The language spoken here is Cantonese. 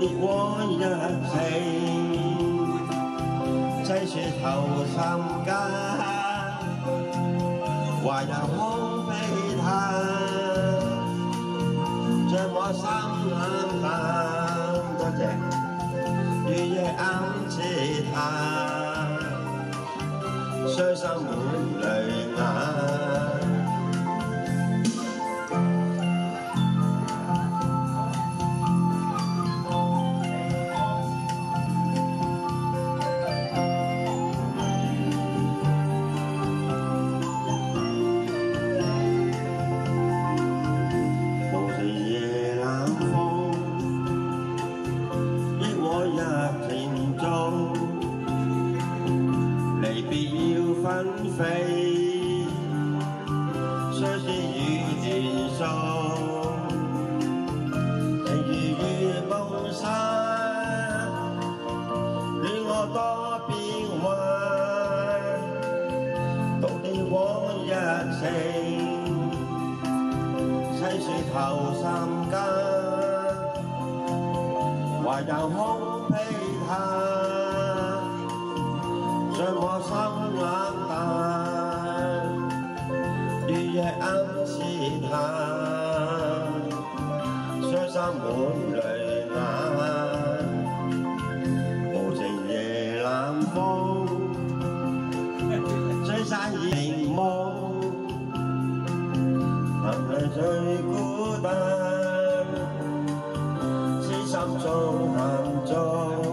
的我一情，在雪頭三間，懷有空悲嘆，像我心冷淡。多謝，月夜暗自嘆，傷心滿淚眼。 離別要紛飛，相思雨斷送，情如月夢散，戀我多變幻，獨地往日情，細雪頭三間，懷有空悲嘆。 像我心冷淡，月夜暗自嘆，傷心滿淚眼。無情夜冷風，吹散凝夢，能係最孤單，痴心中含中。